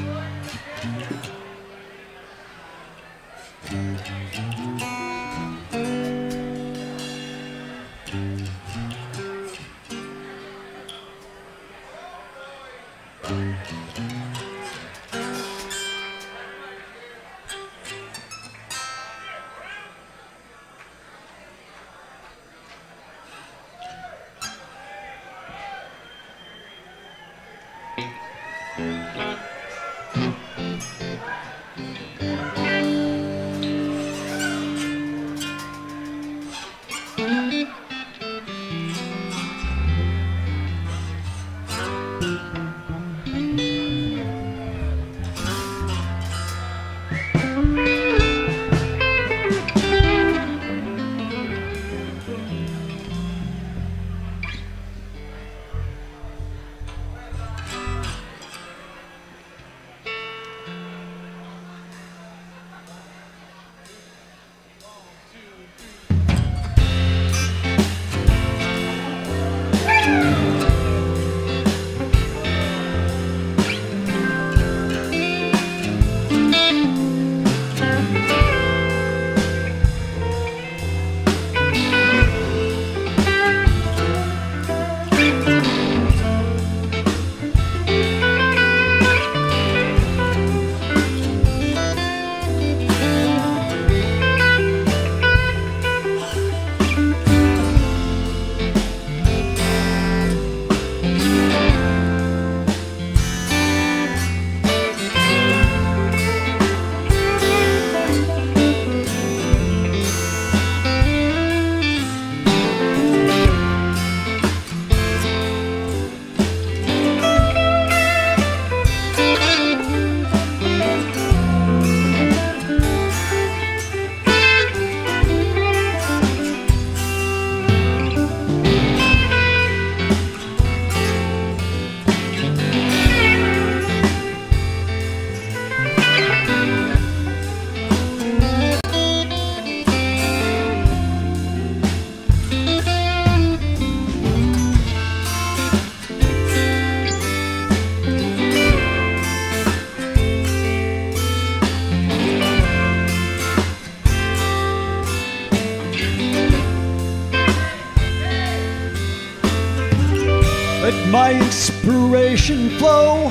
Let my inspiration flow,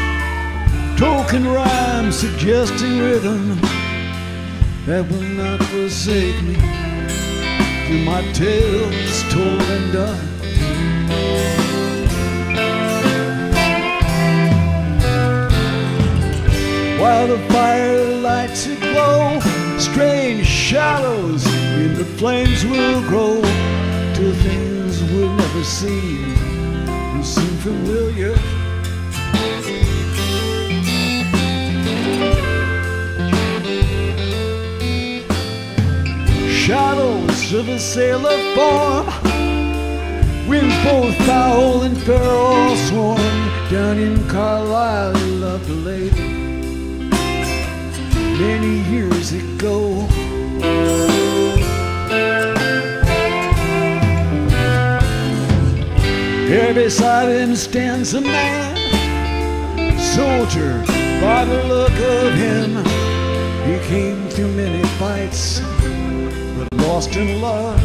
token rhyme suggesting rhythm that will not forsake me till my tale is told and done. While the fire lights aglow, strange shadows in the flames will grow till things we'll never see will seem familiar. Shadows of a sailor form, winds both foul and fair all swarm. Down in Carlisle he loved a lady many years ago. Here beside him stands a man, soldier by the look of him. He came through many fights, but lost in love.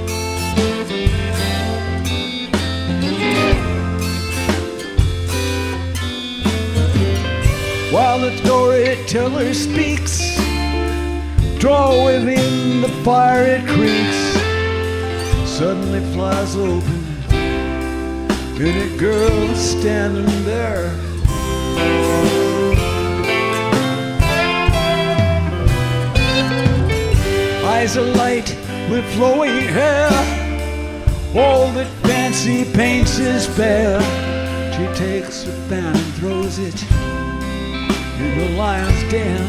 While the storyteller speaks, draw within the fire it creaks. Suddenly flies open, and a girl is standing there. Eyes alight with flowing hair, all that fancy paints is fair. She takes her fan and throws it in the lion's den.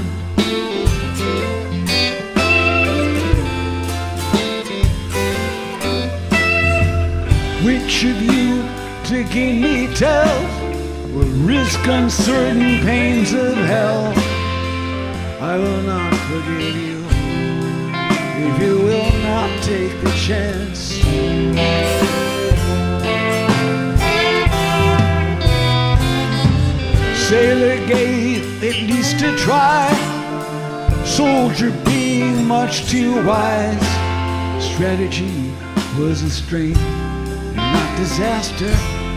Which of you to gain me tell will risk uncertain pains of hell? I will not forgive you if you will not take the chance. Sailor gay at least to try. Soldier being much too wise. Strategy was a strength, not disaster.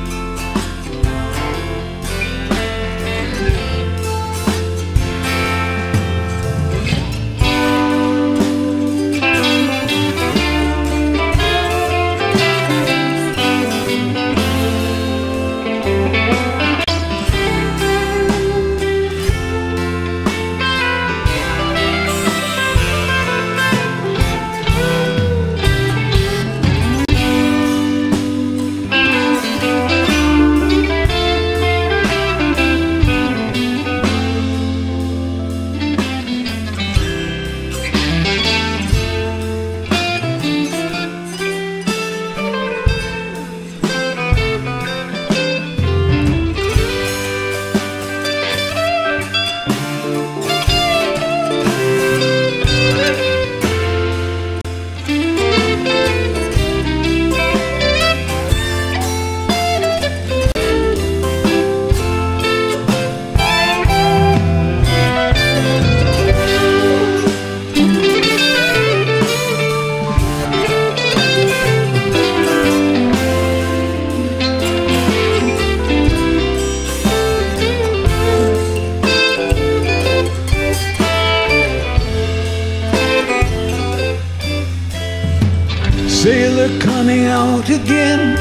Sailor coming out again.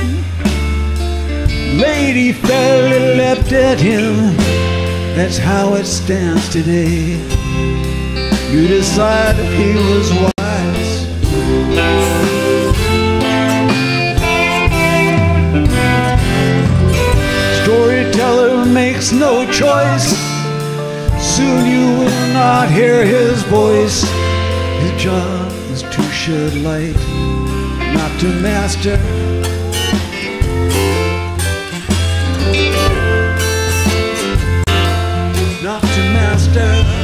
Lady fairly leapt at him. That's how it stands today. You decide if he was wise. Storyteller makes no choice. Soon you will not hear his voice. His job is to shed light, not to master. Not to master.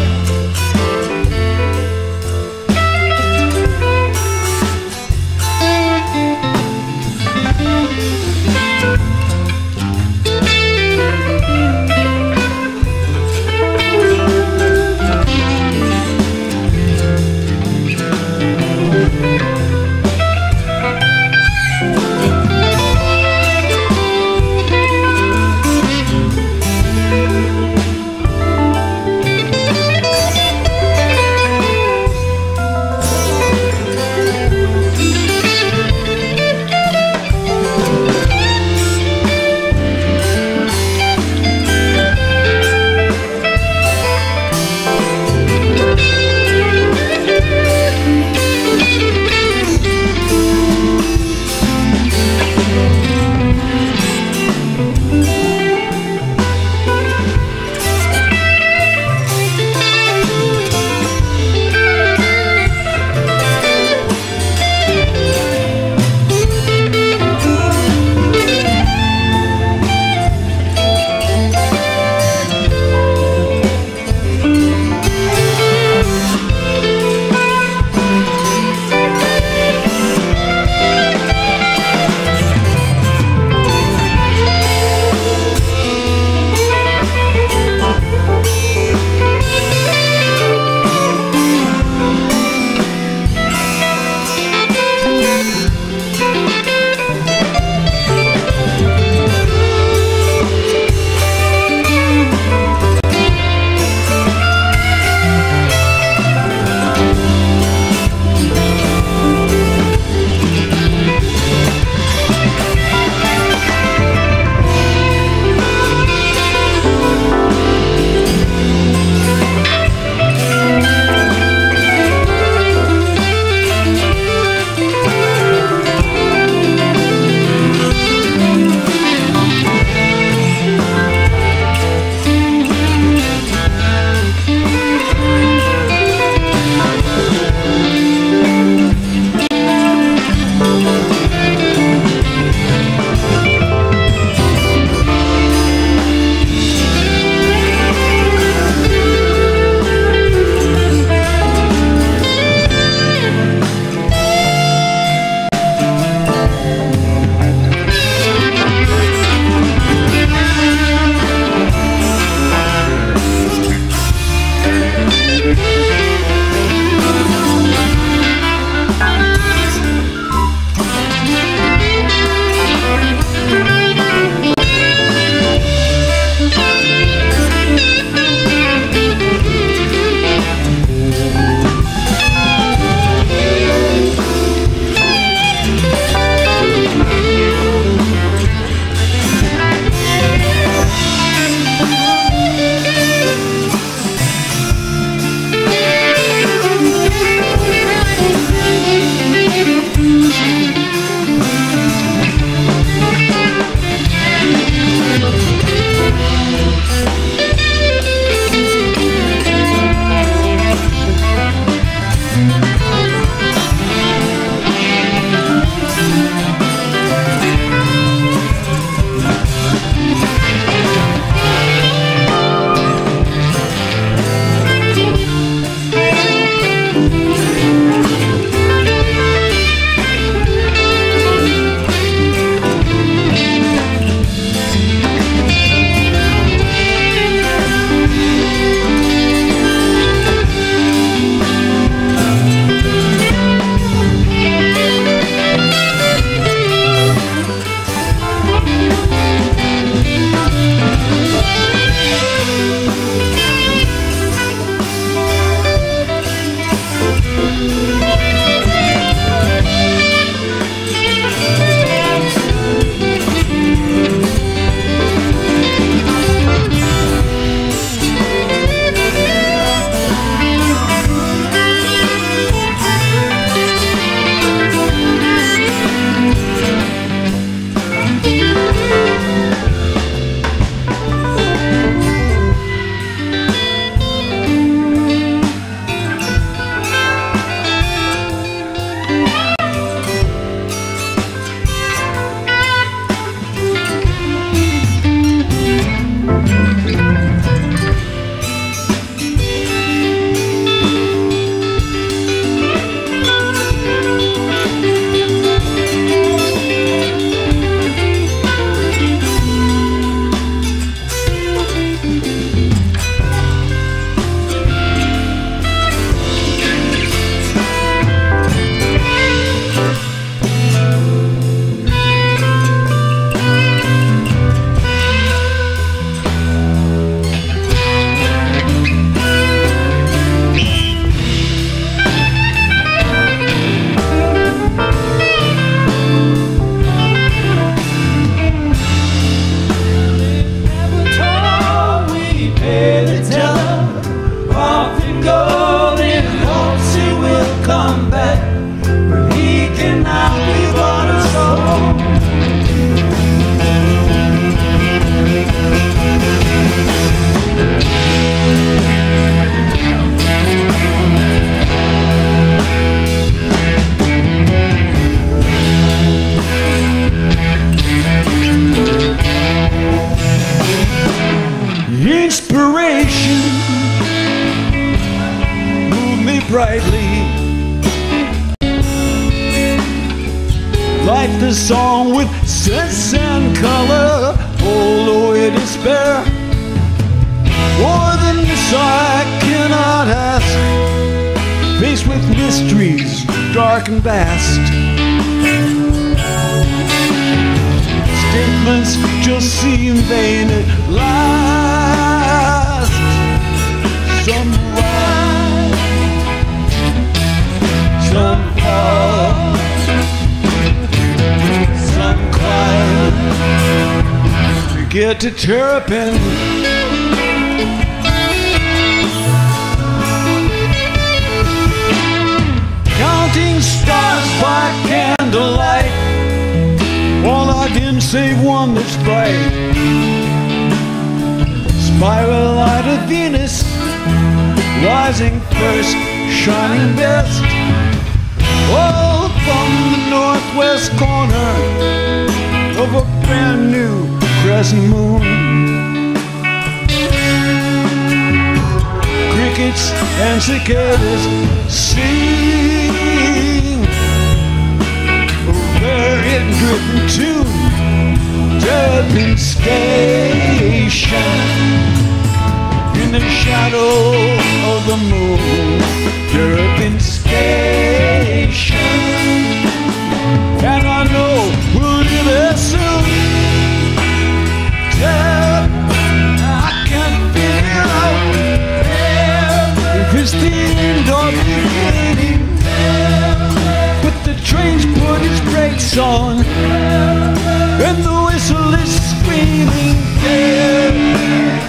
often gold in hopes he will come back, but he cannot be bought or sold. Inspiration moved me brightly, like the song with sense and color. Although it is despair, more than this I cannot ask. Faced with mysteries dark and vast, statements just seem vain at last. Some rise, some fall, some climb to get to Terrapin. Counting stars by candlelight, all again save one that's bright. Spiral light of Venus, rising first, shining best. Oh, from the northwest corner of a brand new crescent moon, crickets and cicadas sing a very driven tune. Terrapin Station, in the shadow of the moon. Terrapin Station, and I know we'll live there soon. I can't figure out if it's the end or beginning, but the train's put its brakes on, and the whistle is screaming dead.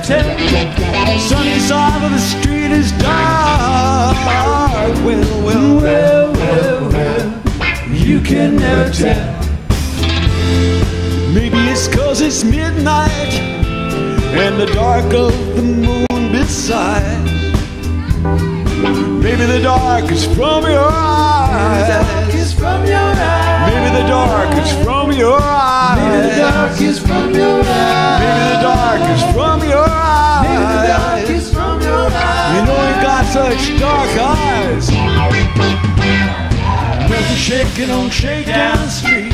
tell. Sunny side of the street is dark. Well, you can never tell. Maybe it's 'cause it's midnight and the dark of the moon beside. Maybe the dark is from your eyes. Maybe the dark is from your eyes. Maybe the dark is from your eyes. Maybe the dark is from your eyes. Maybe the dark is from your eyes. You know you got such dark eyes. Nothing shaking on Shakedown Street.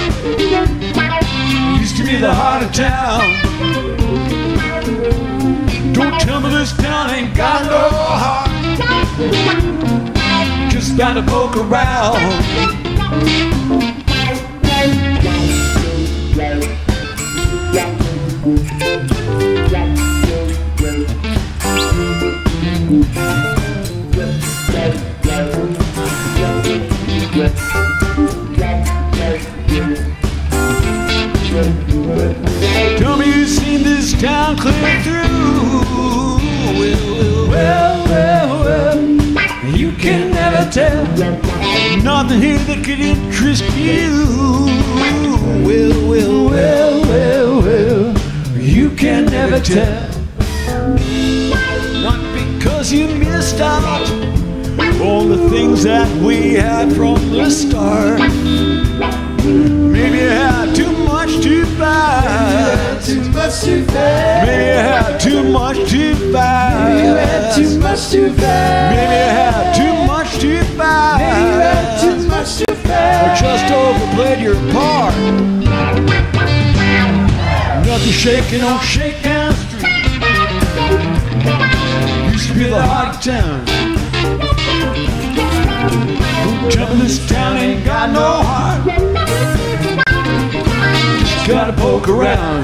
Used to be the heart of town. Don't tell me this town ain't got no heart. Just gotta poke around. Tell me you've seen this town clear through. Well, you can never tell. Nothing here that could interest you. Well, you can never tell. Not because you missed out on the things that we had from the start. Maybe you had too much too fast. Too much too fast. Maybe you had too much too fast. Maybe you had too much too fast. Maybe you had too much too fast. Maybe you had too much too fast. Or just overplayed your part. Nothing shaking on Shakedown Street. Used to be the heart of town. Don't tell me this town ain't got no heart. Just gotta poke around.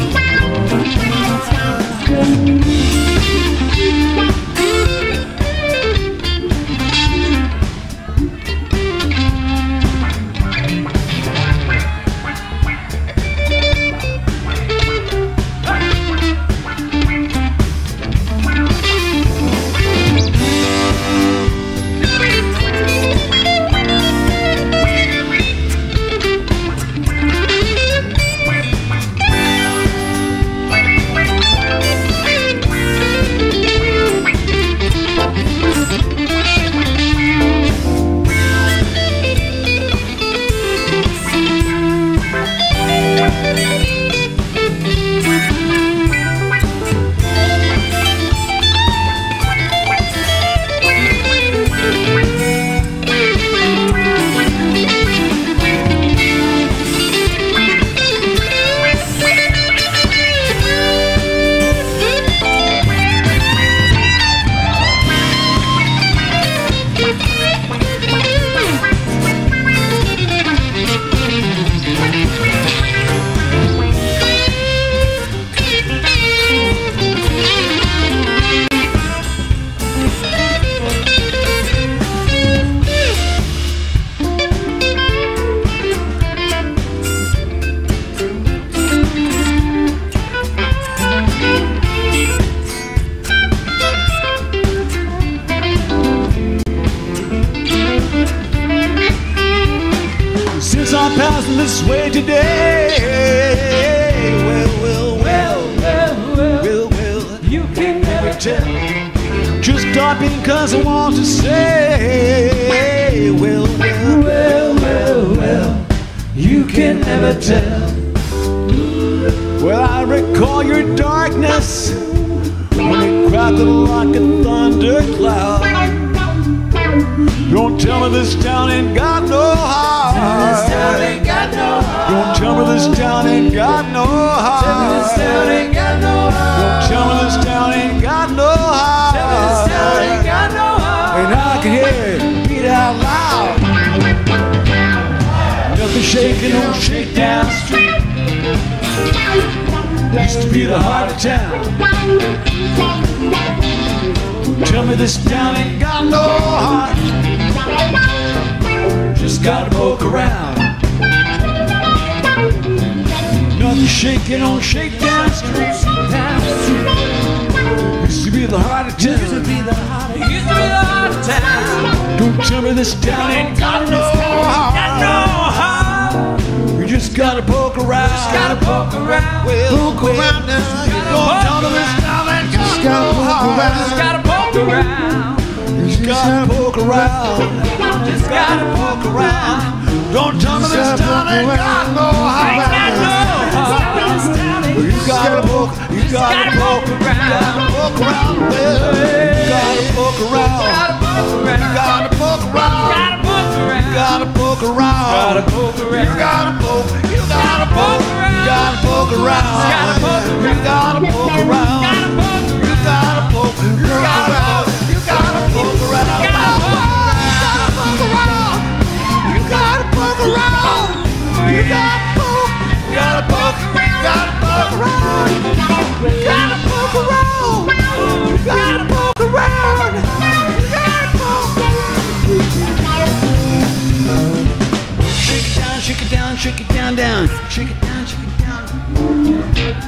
I'm passing this way today. Well, you can never tell. Just stopping 'cause I want to say, well, you can never tell. Well, I recall your darkness when it crackled like a thundercloud. Don't tell me this town ain't got no heart. Don't tell me this town ain't got no heart. Don't tell me this town ain't got no heart. And I can hear it beat out loud. Nothing shaking on Shakedown Street. Used to be the heart of town. Tell me this town ain't got no heart. Just gotta poke around. Nothing shaking on Shakedown Street. Used to be the heart of town. Used to be the heart of town. Don't tell me this town ain't got no heart. You just gotta poke around. Just gotta poke around. Well, poke around now. Don't tell me this town ain't got no heart. Just gotta poke around. Just gotta poke around. Just gotta poke around. Don't tell me this town ain't got no heart. Ain't got no heart. You gotta poke around. You gotta poke around. Well, you gotta poke around. You gotta poke around. You gotta poke around. You gotta poke. You gotta poke. You gotta poke around. You gotta poke around. You gotta poke. You gotta poke. You gotta poke around. You gotta poke around. You gotta poke around. You gotta poke. You gotta poke. You gotta poke around. You gotta poke around. You gotta poke around. You gotta poke. Shake it down, shake it down, down. Shake it down, shake it down.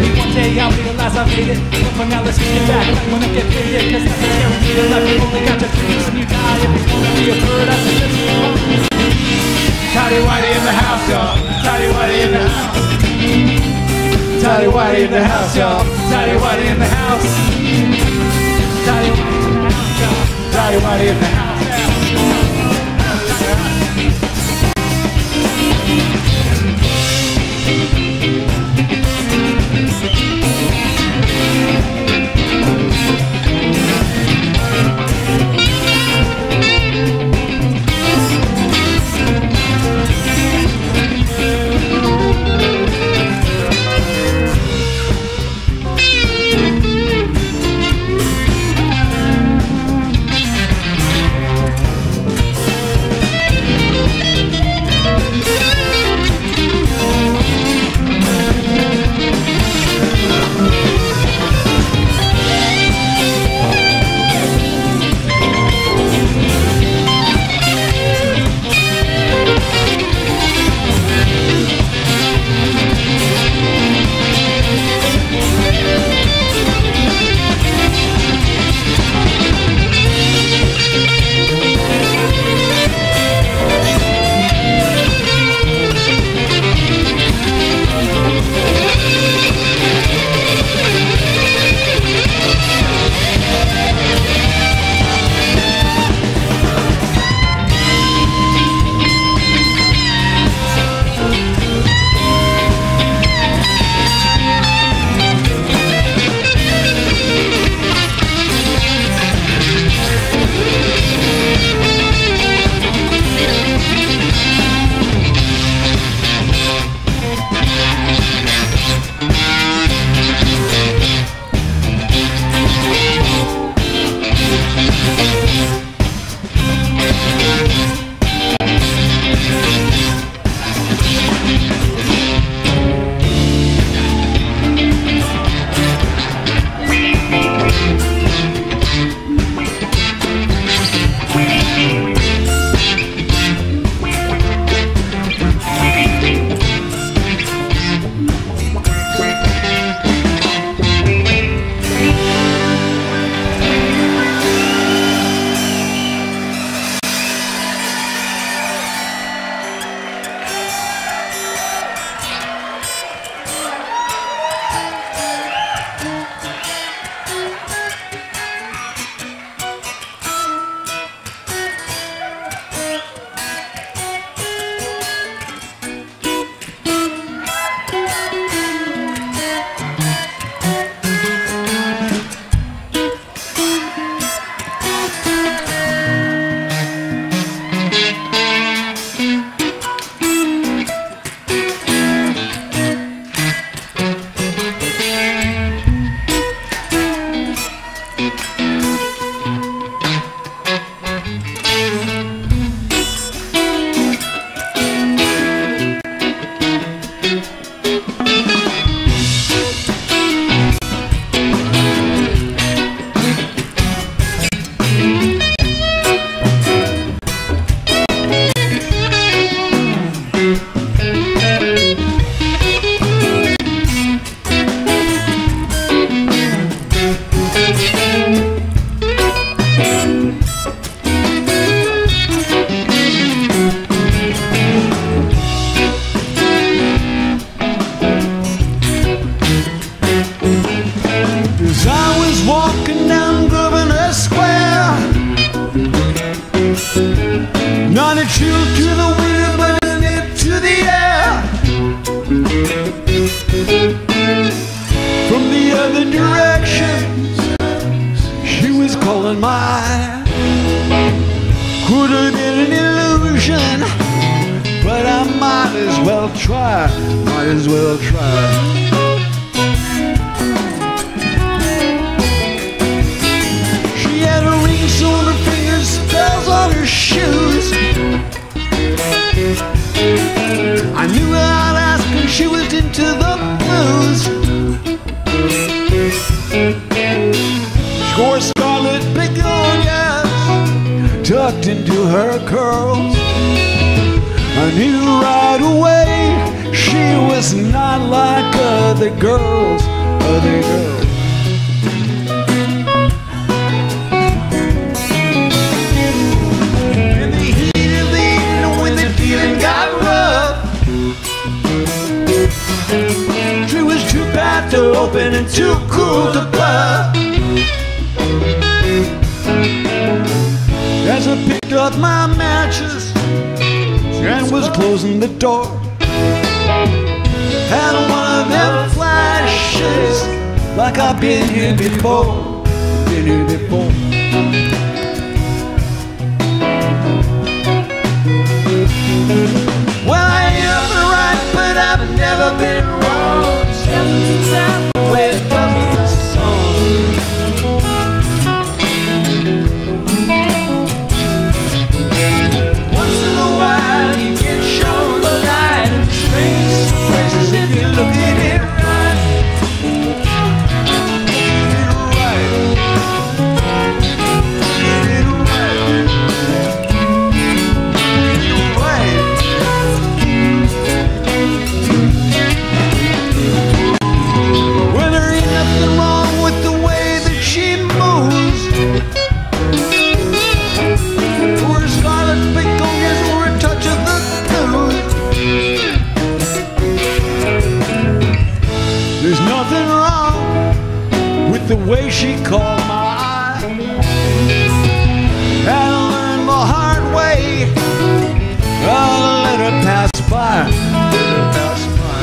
One day I'll realize I made it, but for now let's get back. Might wanna get faded, cause nothing's guaranteed in life. You only got to choose and you die. If you wanna be a bird, I suggest you move on. Tidy Whitey in the house, y'all. Tidy Whitey in the house. Tidy Whitey in the house, y'all. Tidy Whitey in the house. Tidy Whitey in the house, y'all. Tidy Whitey in the house. I knew right away she was not like other girls. other girl. In the heat of the evening when the feeling got rough, she was too bad to open and too cool to bluff. As I picked up my matches and was closing the door, had one of them flashes like I've been here before, been here before. Well, I am right, but I've never been wrong. Just that way it comes with the song. Once in a while you get shown the light in strange places if you look at it right. Well, there ain't nothing wrong with the way that she moves, or her scarlet fingers, or a touch of the blues. There's nothing wrong with the way she caught my eye. Had to learn the hard way, I'll let her pass by, let her pass by.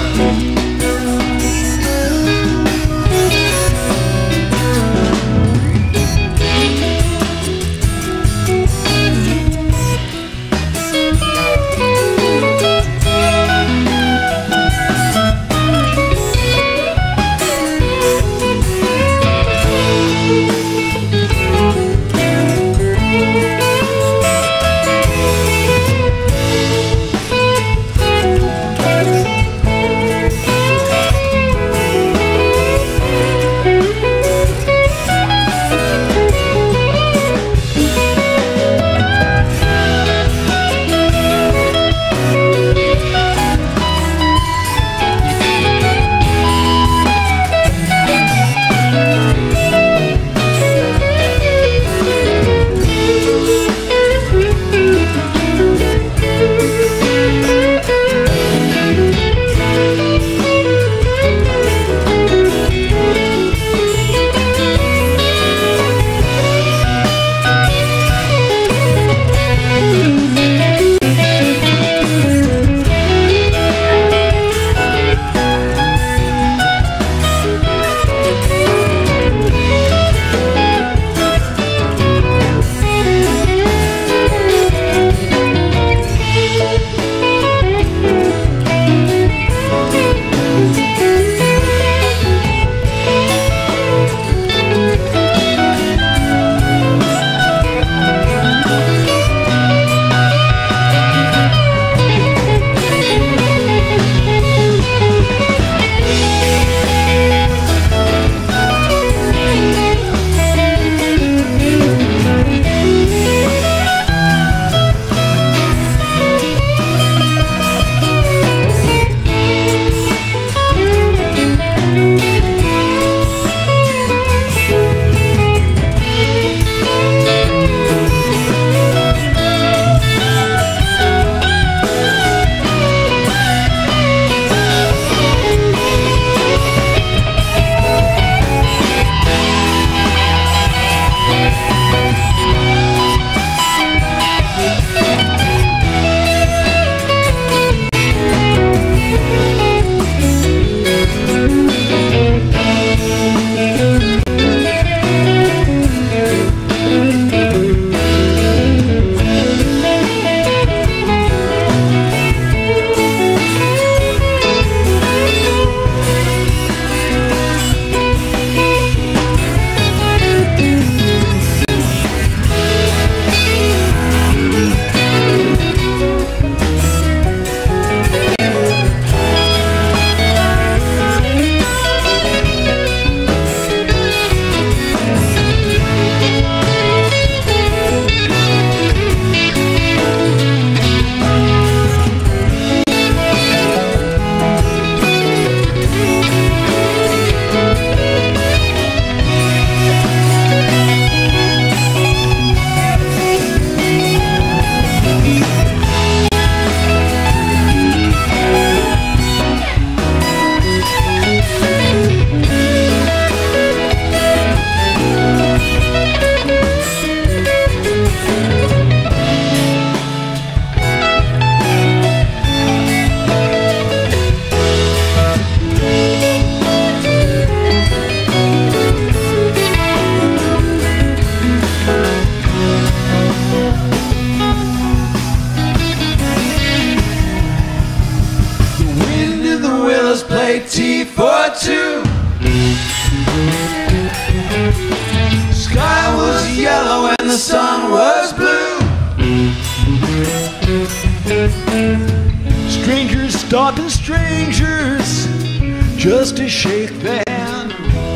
stopping strangers just to shake their hand.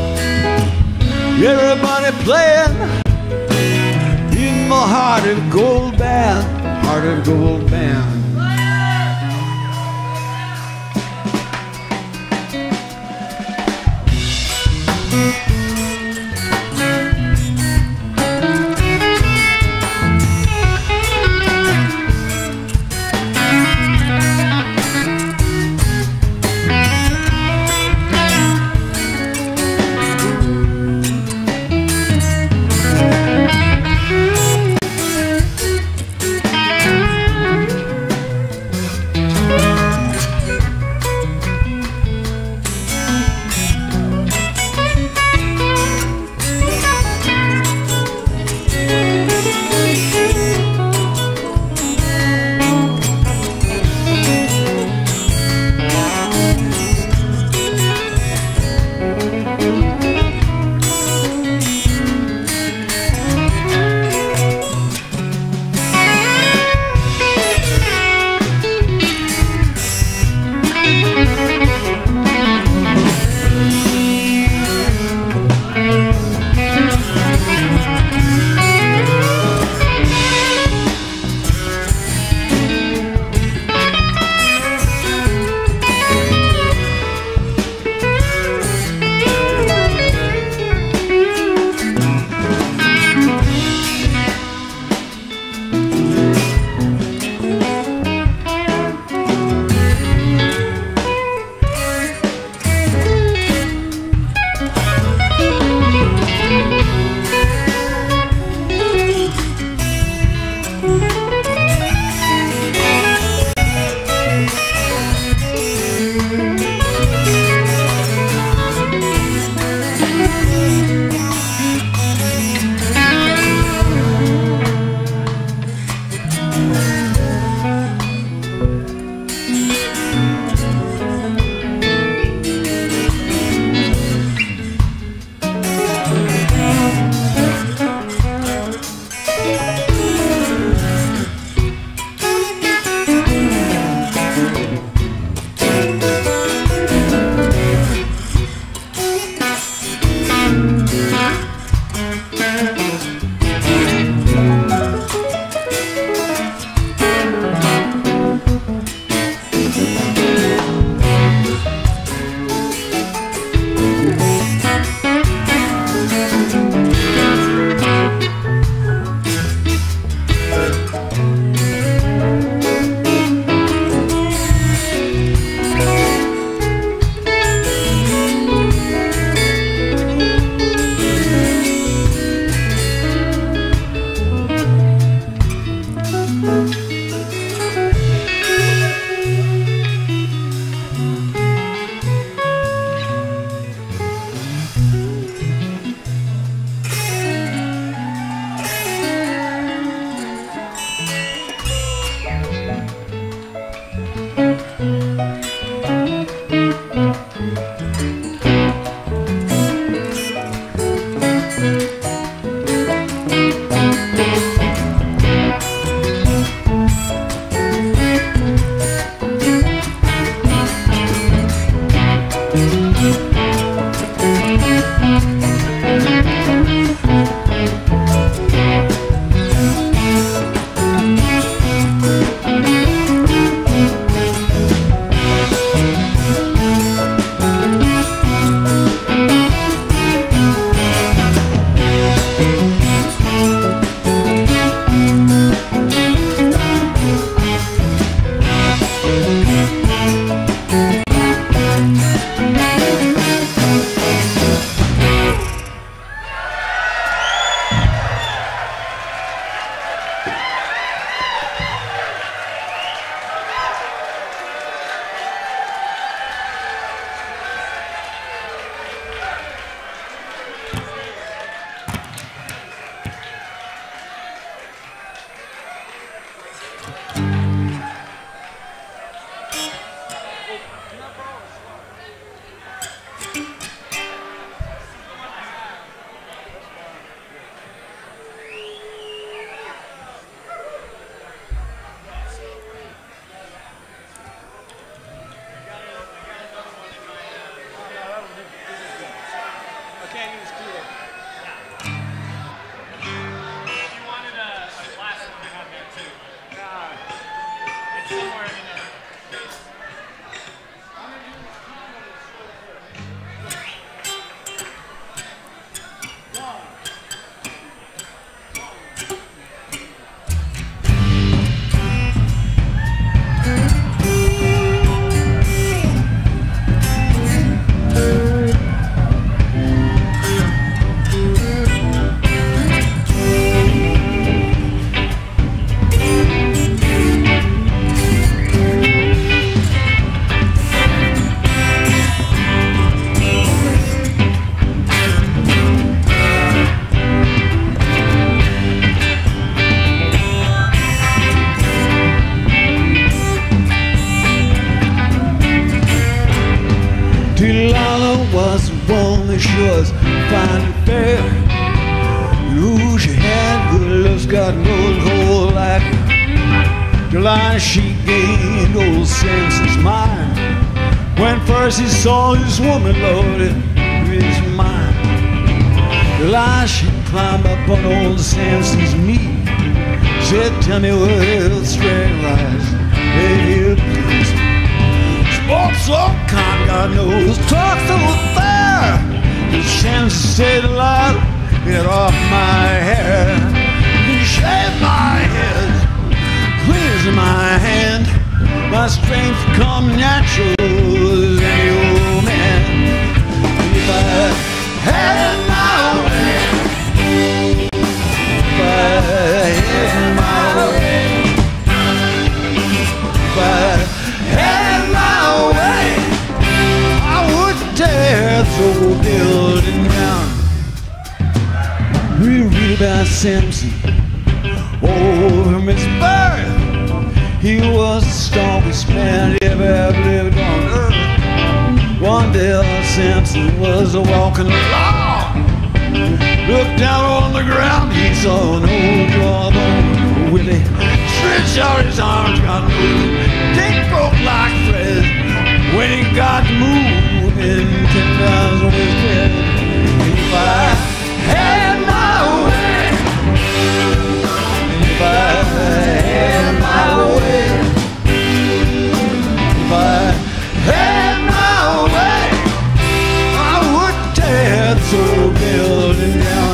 Everybody playing in my Heart of Gold band, Heart of Gold band. was fine and fair. And who she had good looks, God knows whole like July she gained old Samson's mind. When first he saw his woman loaded his mind. July she climbed up on old Samson's knee. Said, tell me where the strength lies. Hey, please. Spoke so kind, God knows, talk so fair. The Samson said aloud, get off my hair. You shave my head, clears my hand. My strength come natural as any old man. If I had my way, if I had my way, if I had my way, I would tear the whole building down. We read about Samson from his birth. He was the strongest man ever lived on earth. One day Samson was walking along, looked down on the ground, he saw an old jawbone. Willie stretched out his arms, got moving, they broke like thread. When he got moving, 10 times on his head. If I had my way, if I had my way, if I had my way, I would tear the whole building down.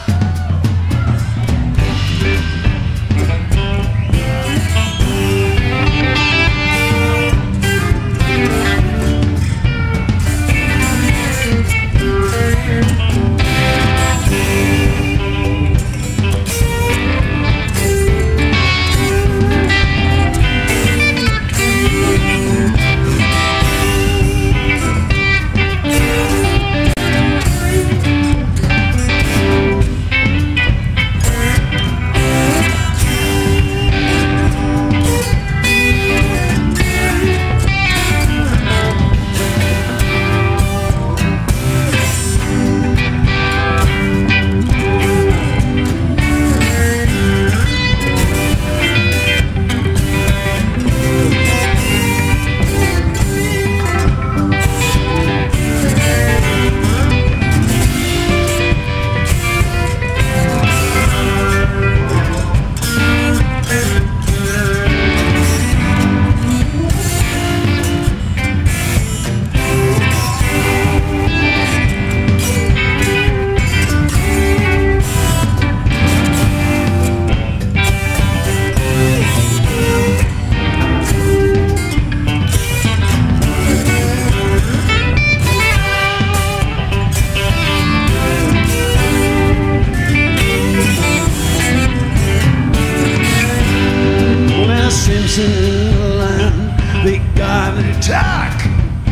They got an attack.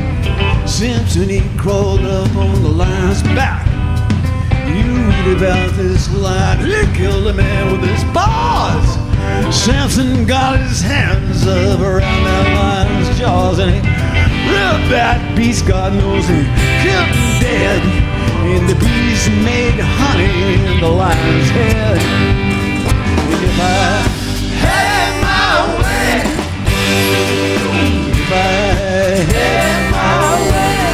Simpson, he crawled up on the lion's back. You read about this lion, he killed a man with his paws. Samson got his hands up around that lion's jaws, and he ripped that beast, God knows he killed him dead. And the beast made honey in the lion's head. And if I had my way, if I had my way,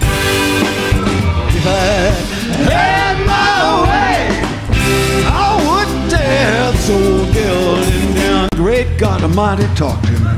if I had my way, I would tear this old building down. Great God Almighty, talk to me.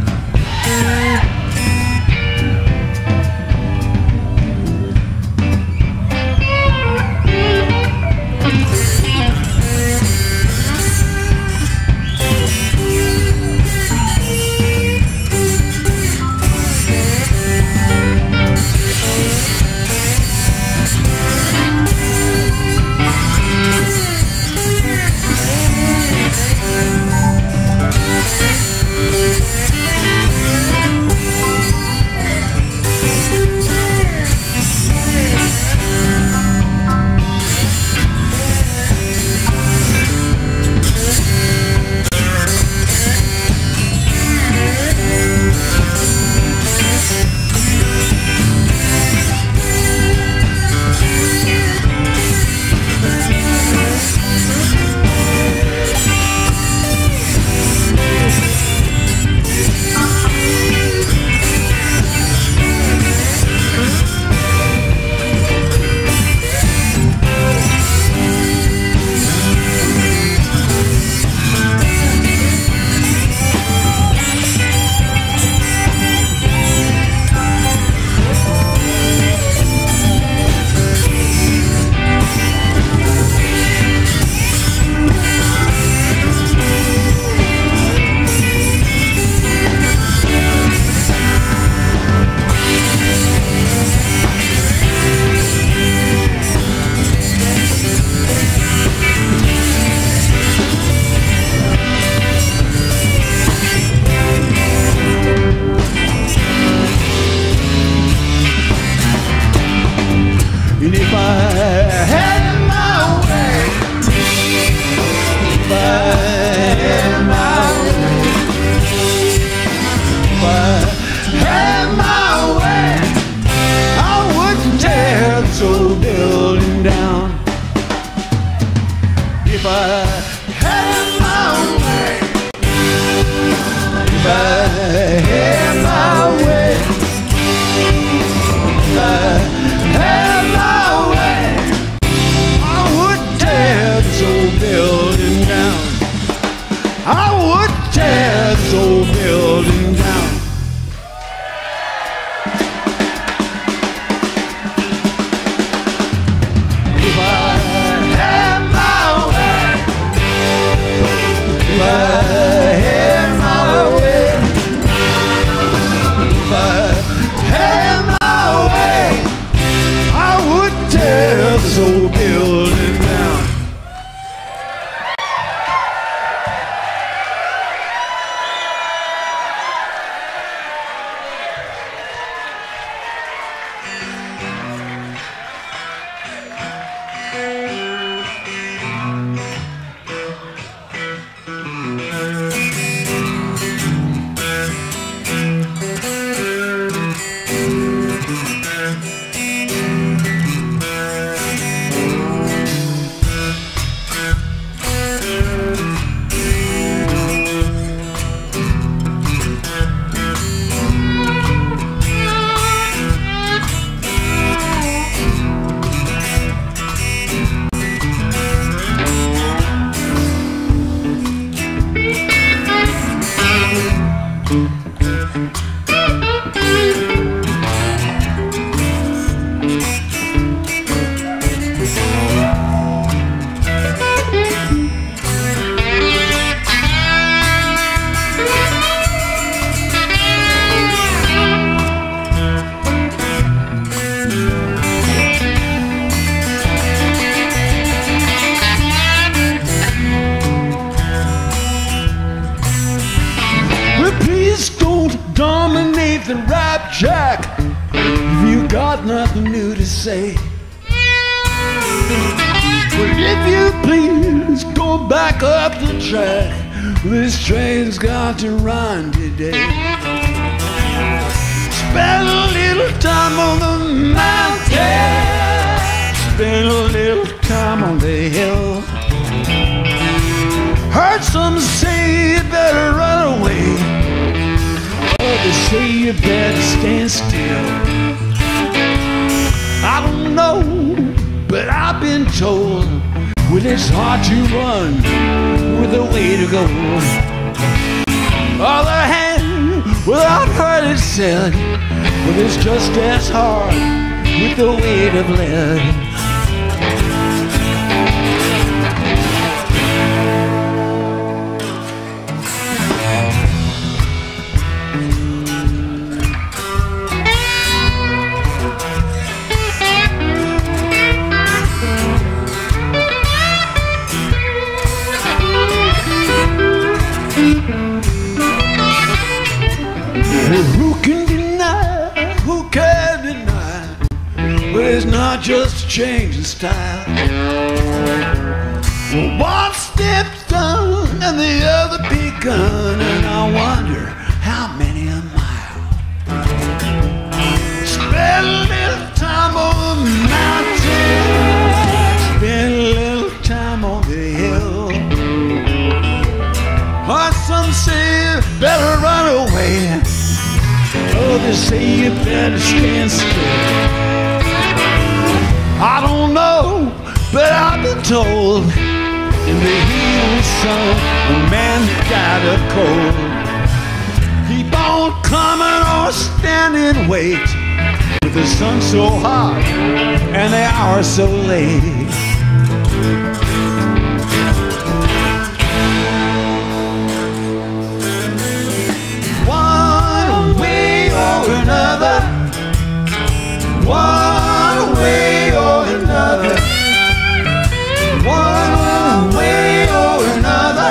had my way, if I had my way, if I had my way, I would tear this old building down. I would tear this old building down. If I had my way, if I had my way, if I had my way, I would tear this old building down. Dominate the rap jack if you got nothing new to say. But if you please go back up the track, this train's got to run today. Spend a little time on the mountain, spend a little time on the hill. Heard some say you better run away, they say you better stand still. I don't know, but I've been told, well, it's hard to run with a way to go. Other hand, well, I've heard it said, well, it's just as hard with the weight of lead. Who can deny, who can deny, but it's not just a change in style. Well, one step's done and the other begun, and I wonder how many a mile. Spend a little time on the mountain, spend a little time on the hill. Or some say better run away, others say you better stand still. I don't know, but I've been told in the heat of the sun, a man got a cold. Keep on coming or stand and wait, with the sun so hot and the hour so late. Another, one way or another, one way or another.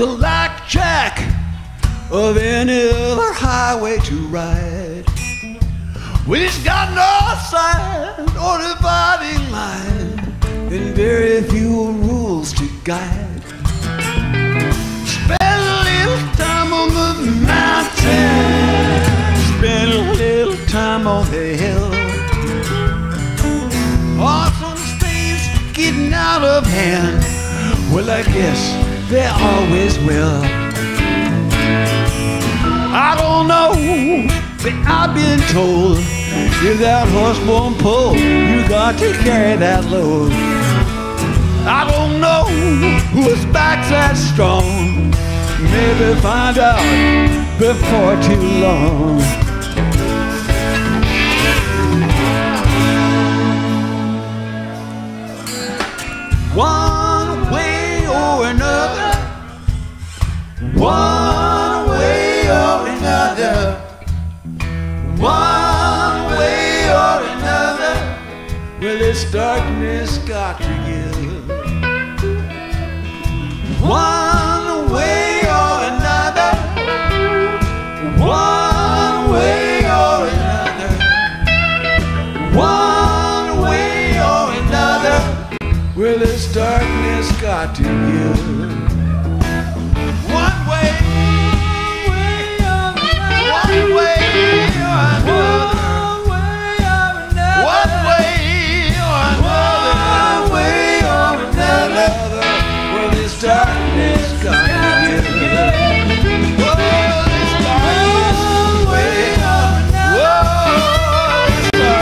like Jack of any other highway to ride. Well, it's got no sign or dividing line and very few rules to guide. Spend a little time on the mountain, spend a little time on the hill. All some things getting out of hand, well, I guess they always will. I don't know, but I've been told if that horse won't pull, you got to carry that load. I don't know whose back's that strong, maybe find out before too long. One way or another, one way or another, one way or another, well, this darkness got to give. One way or another, one way or another, one way or another, well, this darkness got to give. One way or another, one way or another, one way or another, well, this darkness got to give. Whoa, this darkness, way or another, whoa, this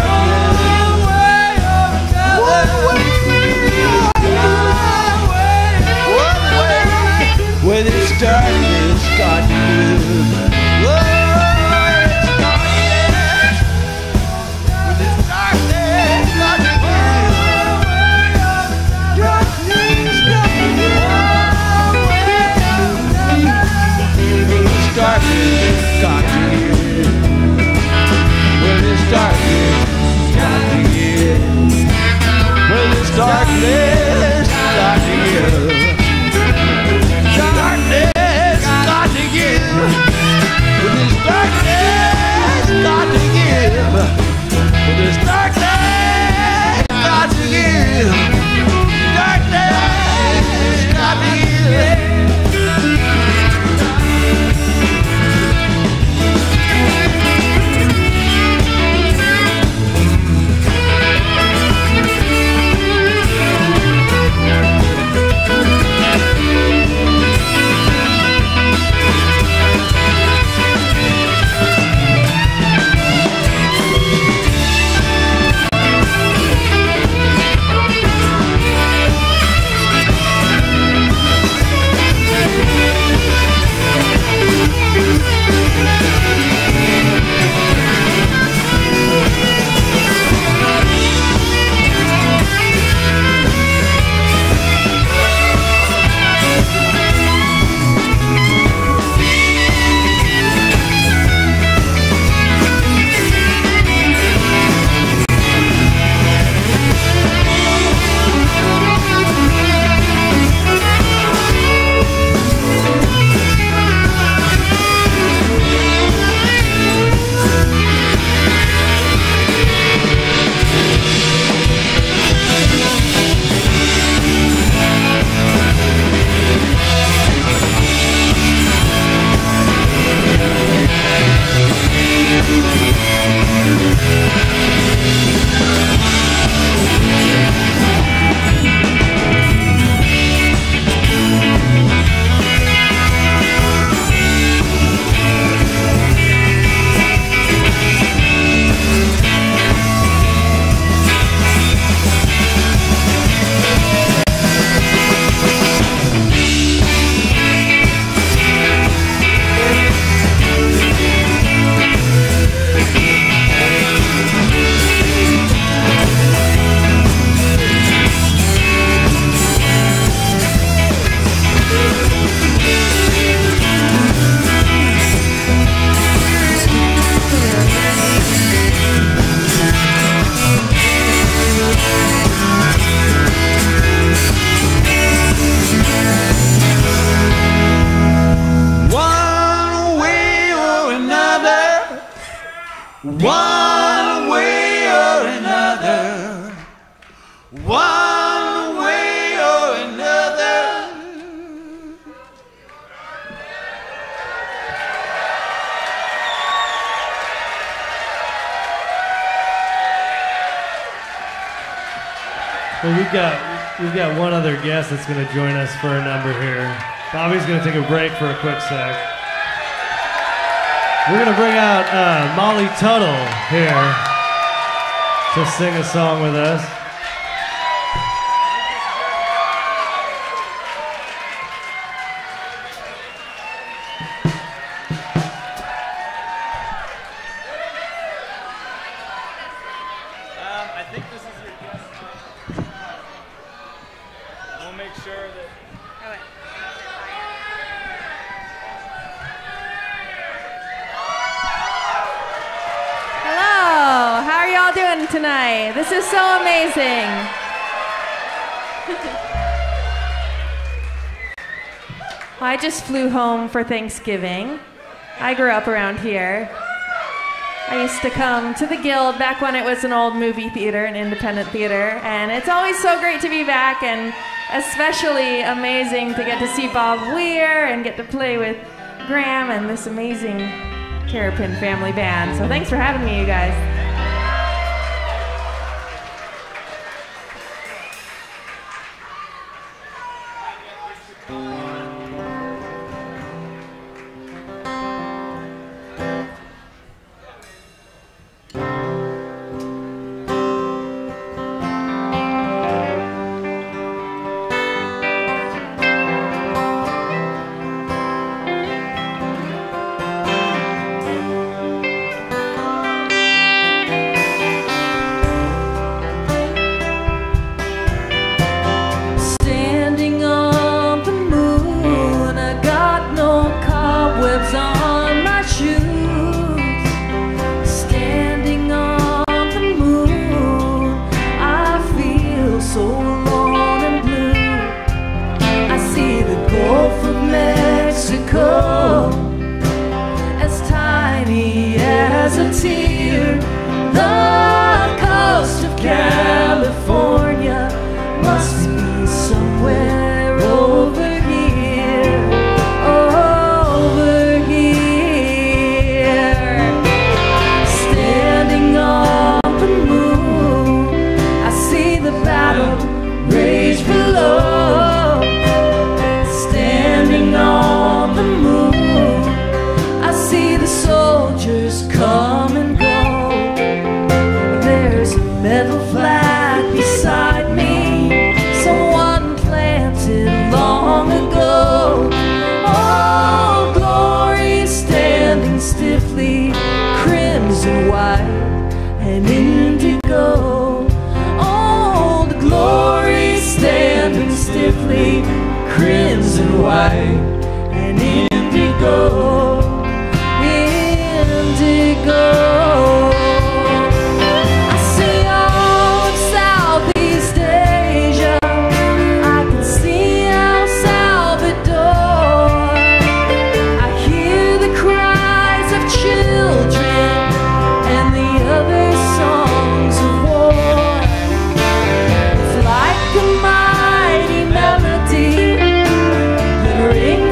darkness, where this darkness got to give. Whoa, this darkness, where this darkness got to give. Darkness got to give. This darkness got to give. Where this darkness got to give. Where this darkness got to give. Darkness got to give. one way or another, one way or another. Well, we've got one other guest that's going to join us for a number here. Bobby's going to take a break for a quick sec. We're going to bring out Molly Tuttle here to sing a song with us. I think this is your guest. We'll make sure that. Hello, how are y'all doing tonight? This is so amazing. Well, I just flew home for Thanksgiving. I grew up around here. I used to come to the Guild back when it was an old movie theater, an independent theater, and it's always so great to be back, and especially amazing to get to see Bob Weir and get to play with Graham and this amazing Terrapin family band. So thanks for having me, you guys. Ring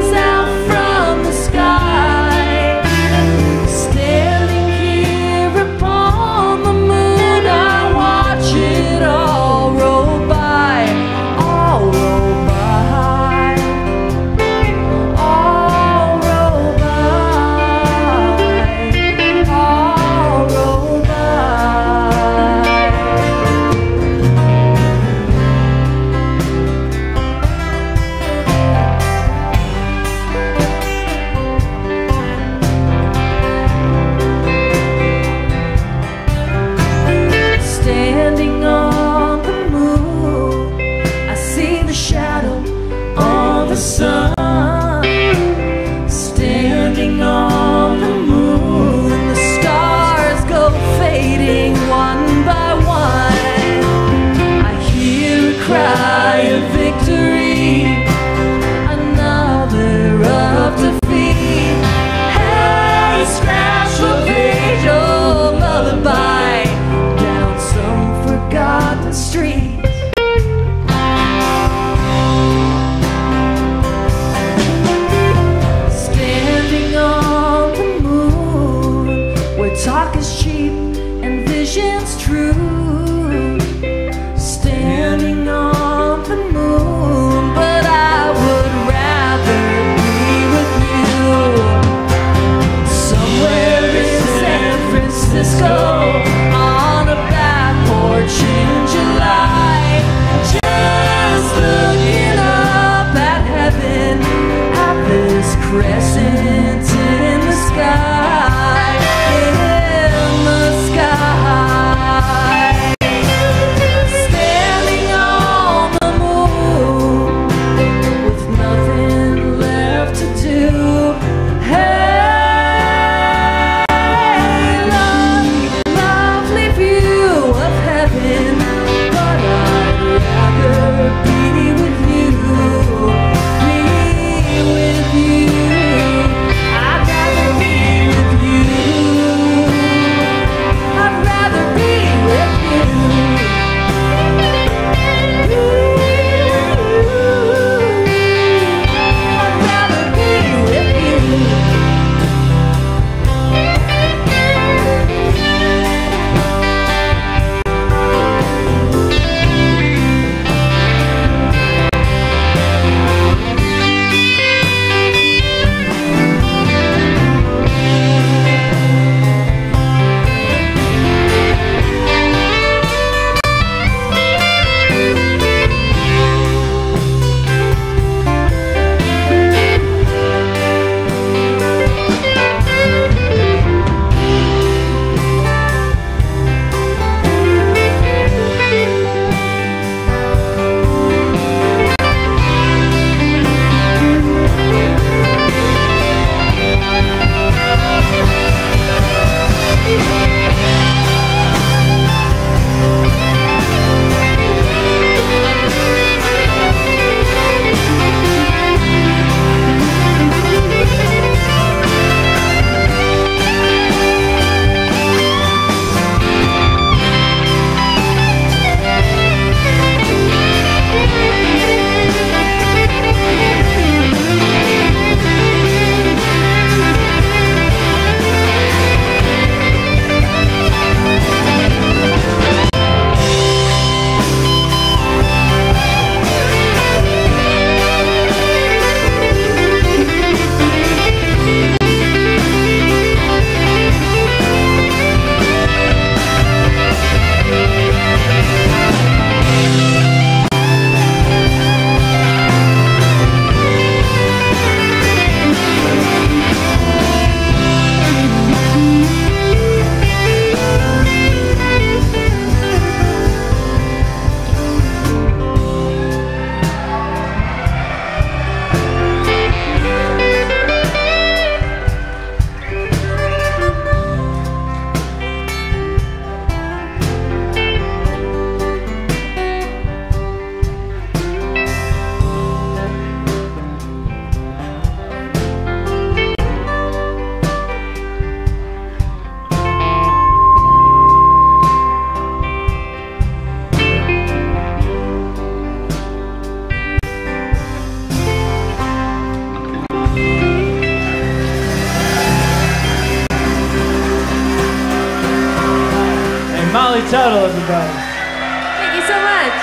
Tuttle, everybody. Thank you so much.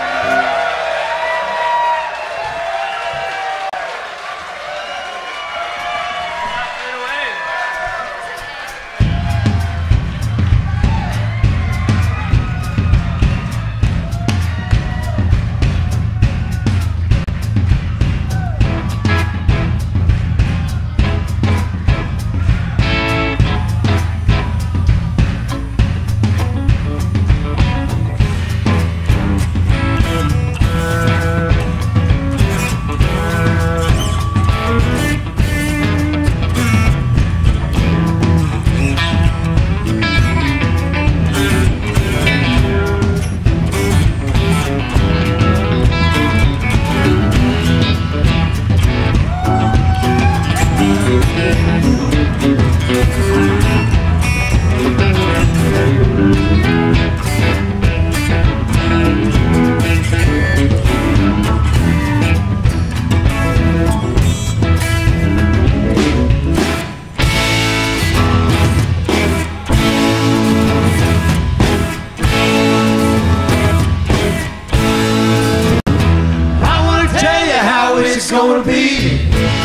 It's gonna be.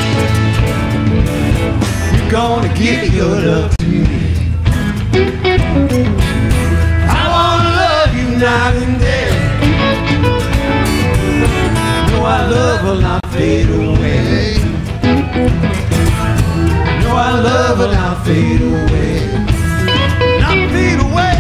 You're gonna give your love to me. I wanna love you night and day. No, our love will not fade away. No, our love will not fade away. Not fade away.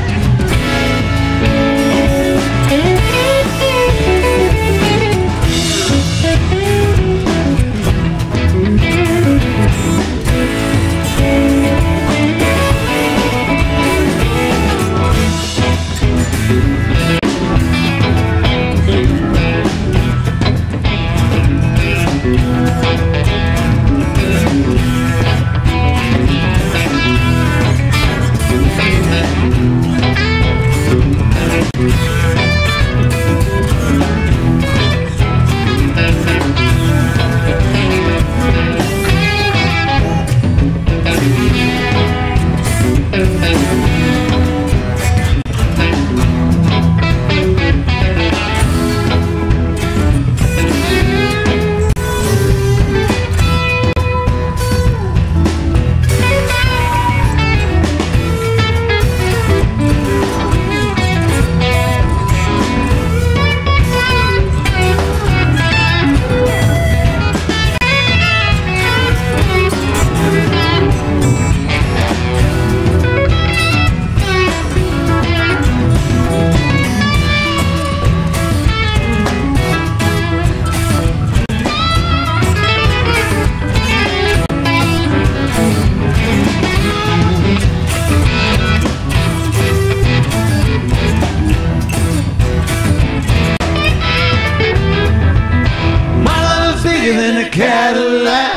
Cadillac.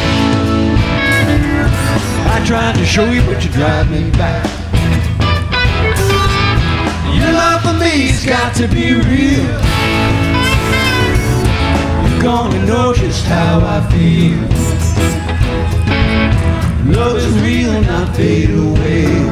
I tried to show you, but you drive me back. Your love for me's got to be real. You're gonna know just how I feel. Love is real, not fade away.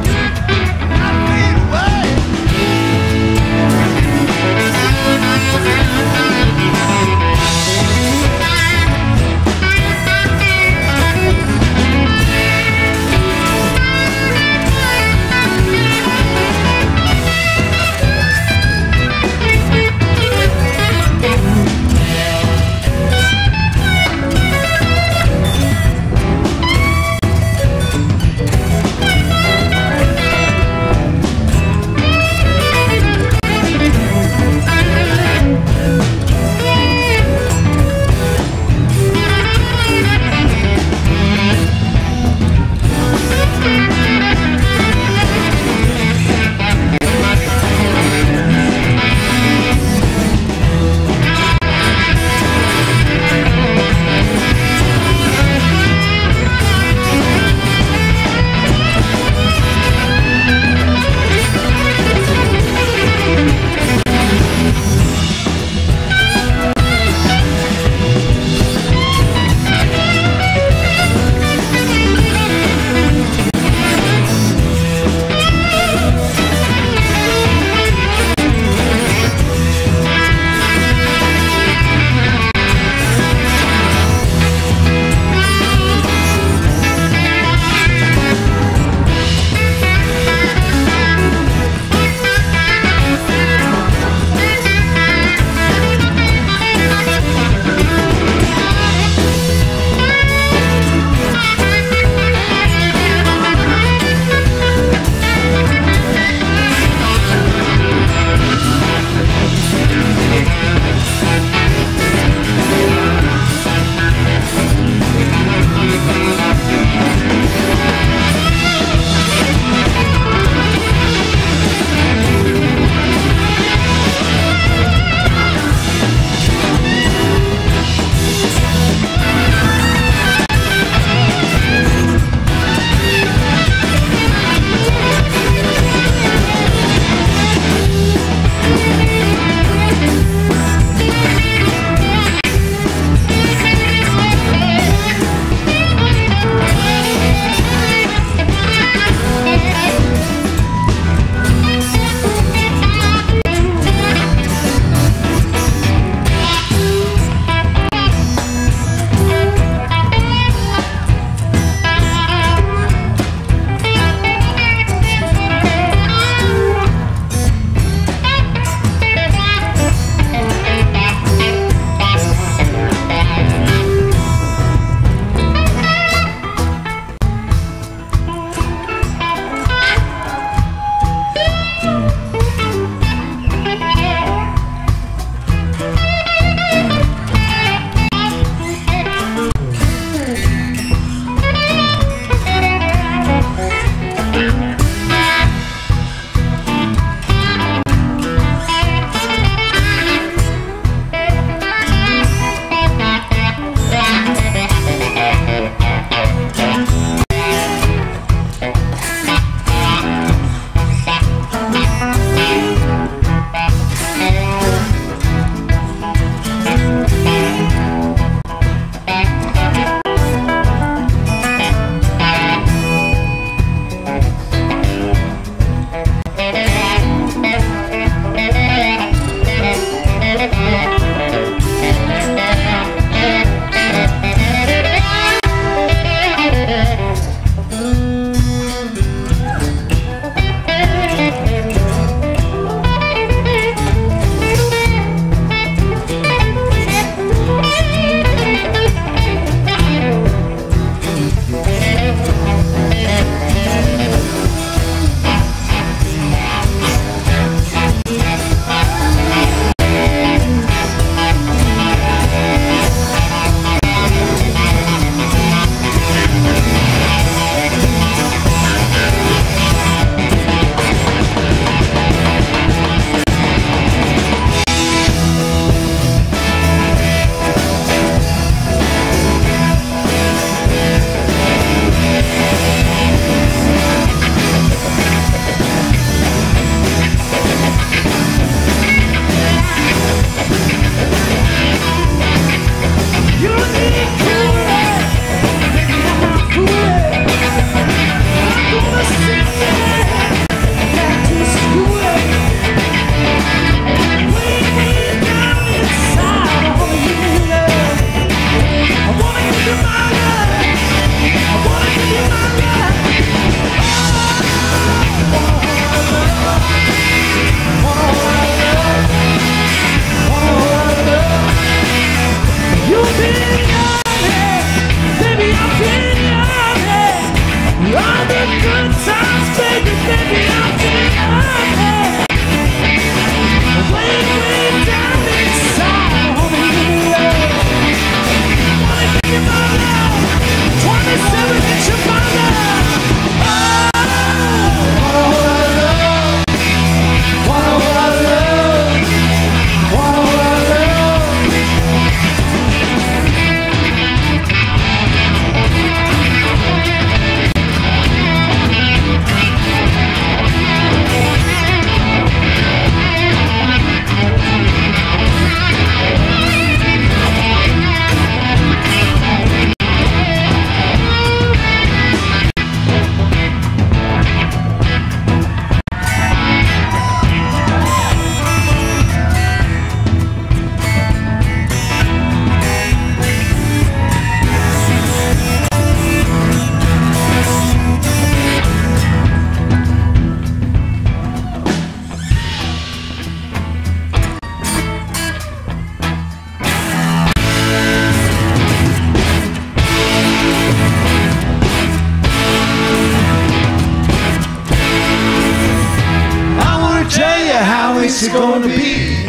this is gonna be?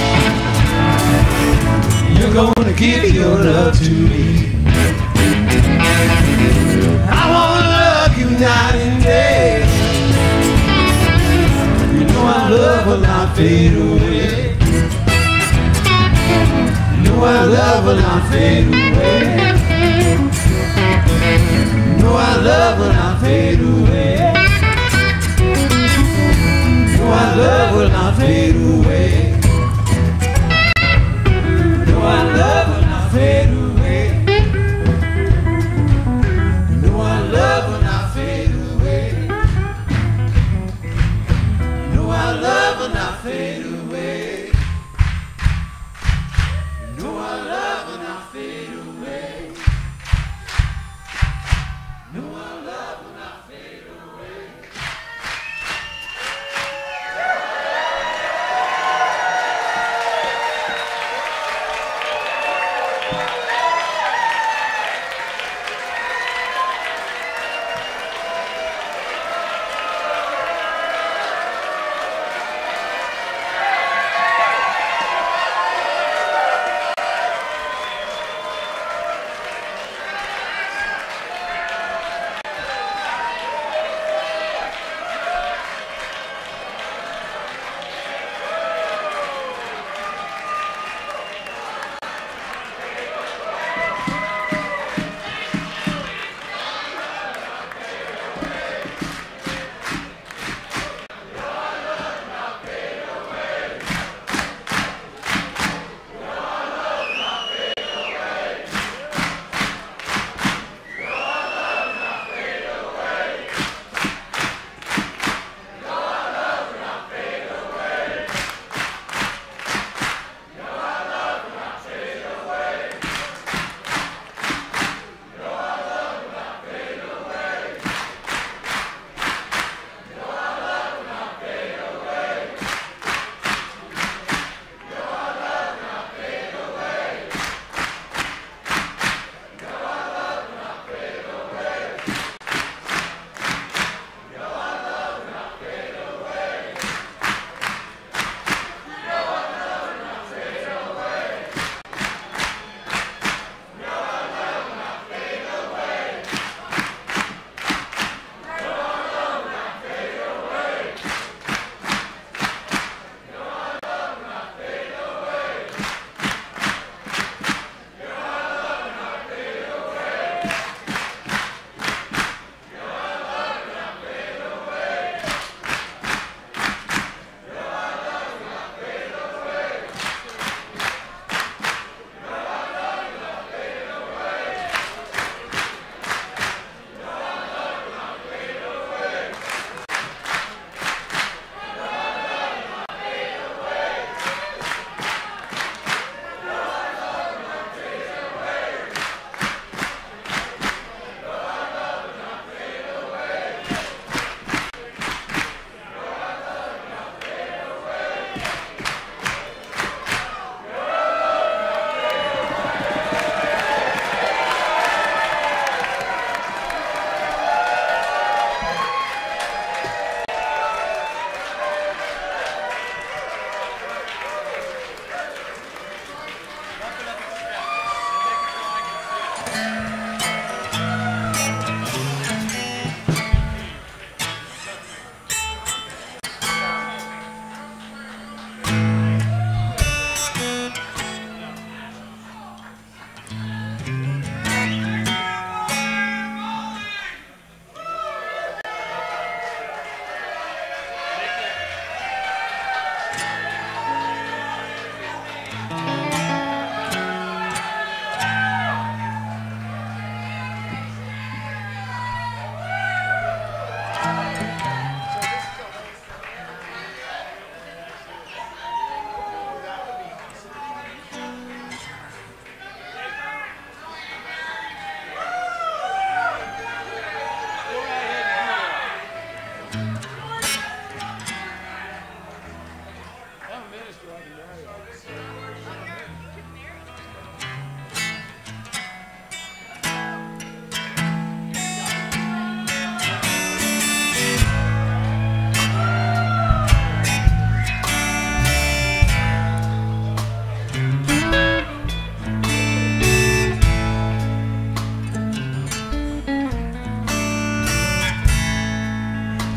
You're gonna give your love to me. I wanna love you night and day. You know our love will not fade away. You know our love will not fade away. You know our love will not fade away. You know our love will not fade away. You know our love will not fade away. You know our love will not fade away. You know our love will not fade away. You know our love will not fade away. You know our love will not fade away.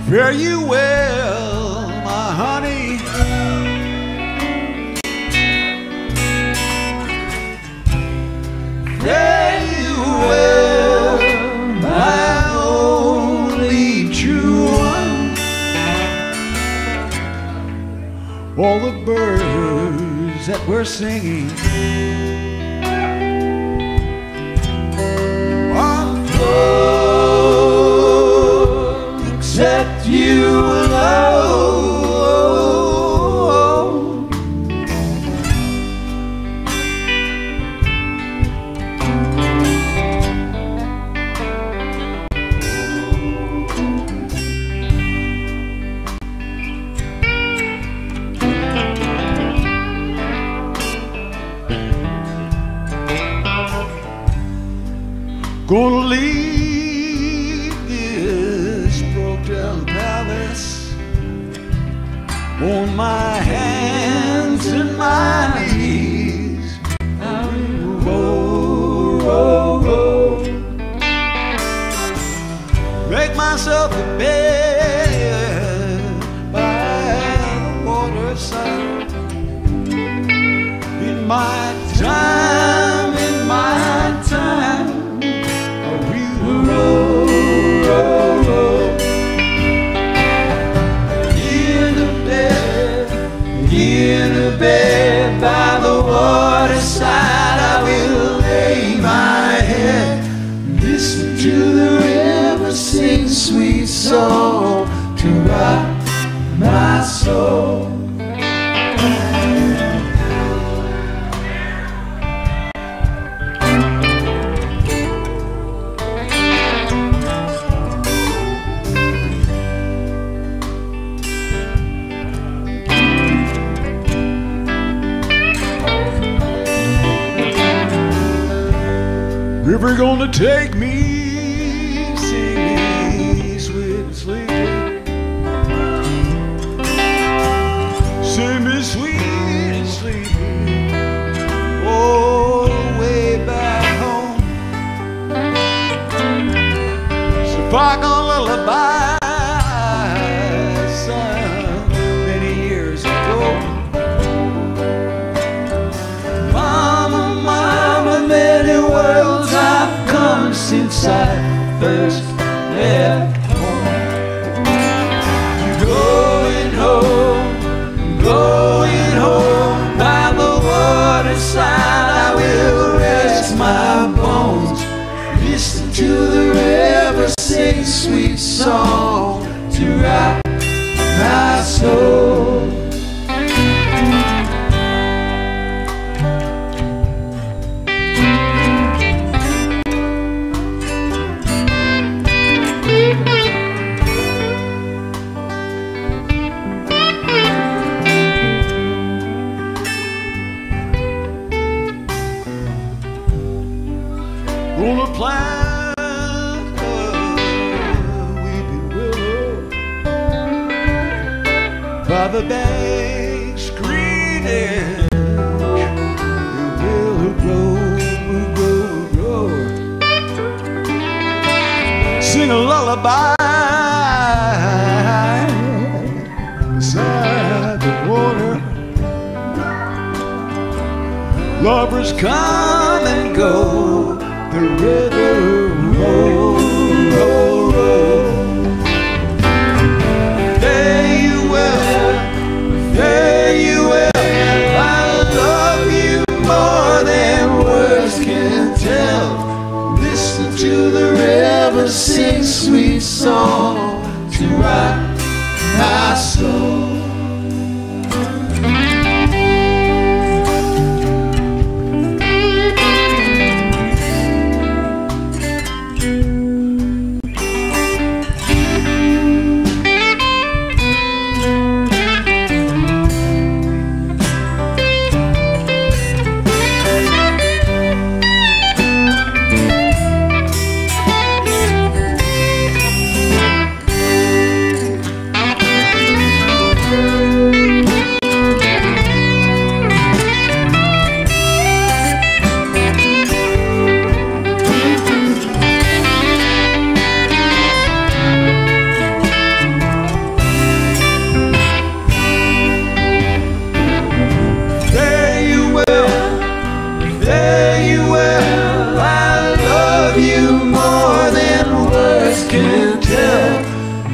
Fare you well, my honey. Fare you well, my only true one. All the birds that were singing are full except you alone. Gonna leave this broke down palace on my hands and my knees. I will roll, roll, roll. Make myself a bed by the waterside. In my time, in my time, roll, roll, roll. In the bed by the waterside, I will lay my head, listen to the river sing sweet song to rock my soul. River gonna take me, sing me sweet and sleepy, sing me sweet and sleepy, all the way back home. So if I can lullaby, son, many years ago. Mama, mama, many worlds I've come since I first left home. Going home, going home by the waterside, I will rest my bones, listen to the river sing sweet song to rock my soul. Gonna plant a weeping willow by the bank's green edge. It will grow, grow, grow. Sing a lullaby beside the water. Lovers come and go. The river roll, roll, roll. Fare you well, fare you well. I love you more than words can tell. Listen to the river sing sweet song to rock my soul.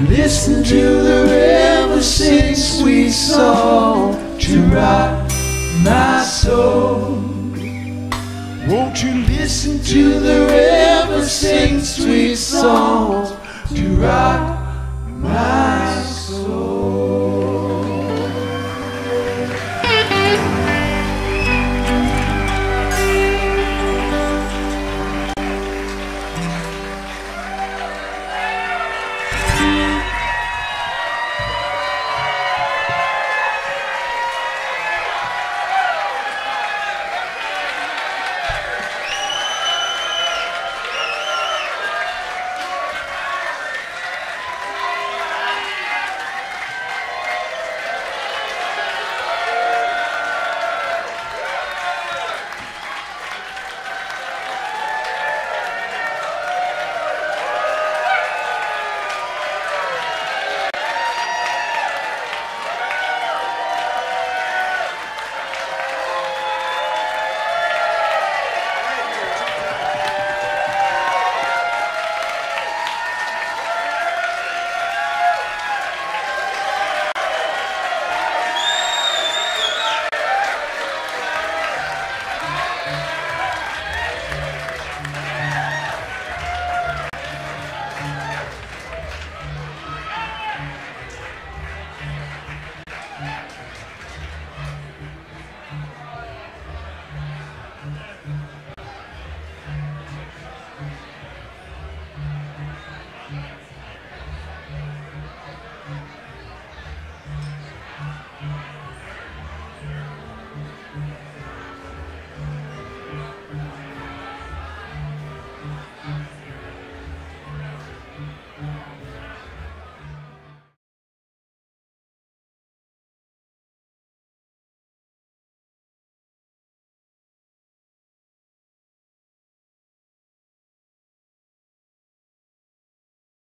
listen to the river sing sweet song to rock my soul? Won't you listen to the river sing sweet songs to rock my soul?